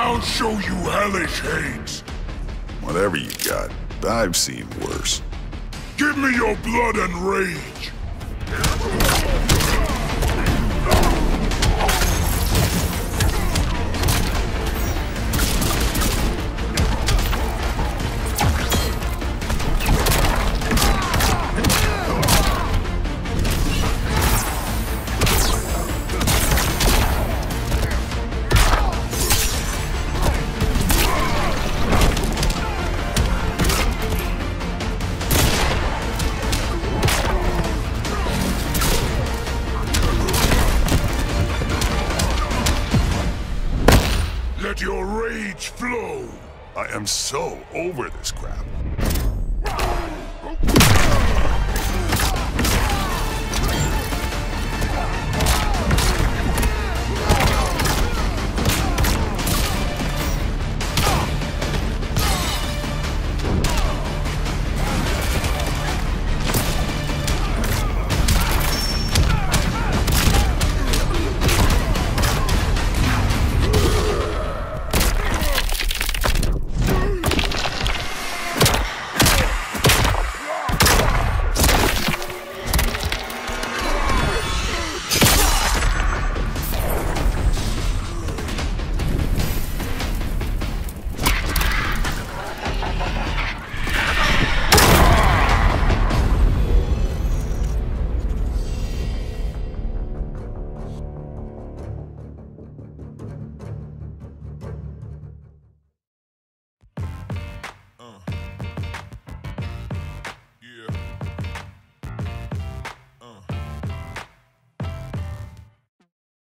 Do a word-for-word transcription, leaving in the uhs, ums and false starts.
I'll show you hellish hate. Whatever you got, I've seen worse. Give me your blood and rage. Let your rage flow. I am so over this crap.